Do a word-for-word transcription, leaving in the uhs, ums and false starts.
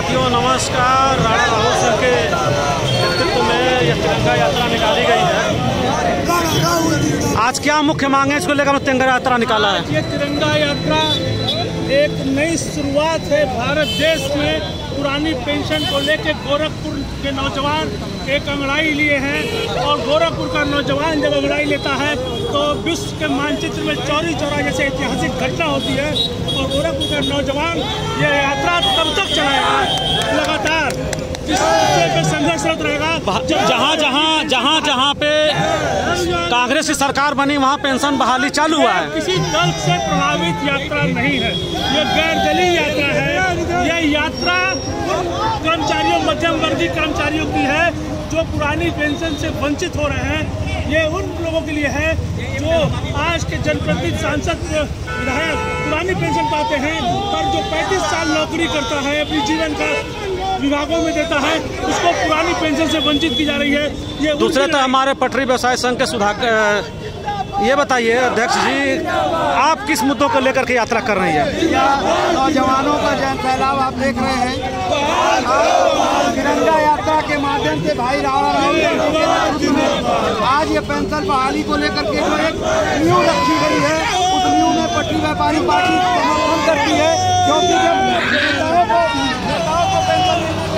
साथियों नमस्कार। राणा राहुल सिंह के नेतृत्व में यह तिरंगा यात्रा निकाली गई है। आज क्या मुख्य मांग है, इसको लेकर तिरंगा यात्रा निकाला है? ये तिरंगा यात्रा एक नई शुरुआत है भारत देश में। पुरानी पेंशन को लेकर गोरखपुर के नौजवान एक अंगड़ाई लिए हैं और गोरखपुर का नौजवान जब अंगड़ाई लेता है तो विश्व के मानचित्र में चौरी चौरा जैसे ऐतिहासिक घटना होती है। और गोरखपुर का नौजवान ये यात्रा तब तक चलाएगा लगातार, जिस पे संघर्षरत रहेगा। जहाँ जहाँ जहाँ जहाँ पे कांग्रेस की सरकार बनी वहाँ पेंशन बहाली चालू हुआ है। किसी दल से प्रभावित यात्रा नहीं है, ये गैर दलीय यात्रा है। यह यात्रा कर्मचारियों, मध्यम वर्गीय कर्मचारियों की है जो पुरानी पेंशन से वंचित हो रहे हैं। ये उन लोगों के लिए है जो आज के जनप्रतिनिधि, सांसद, विधायक पुरानी पेंशन पाते हैं, पर जो पैंतीस साल नौकरी करता है, अपनी जीवन का विभागों में देता है, उसको पुरानी पेंशन से वंचित की जा रही है। ये दूसरे तो हमारे पटरी व्यवसाय संघ के सुधाकर, ये बताइए अध्यक्ष जी, आप किस मुद्दों को लेकर के यात्रा कर रही है? नौजवानों का जन सैलाब आप देख रहे हैं। तिरंगा यात्रा के माध्यम से भाई राणा राहुल आज ये पेंशन बहाली को लेकर के जो एक नींव रखी गई है, उस नींव में पटरी व्यापारी पार्टी समर्थन करती है, क्योंकि जब नेताओं को नेताओं को पेंशन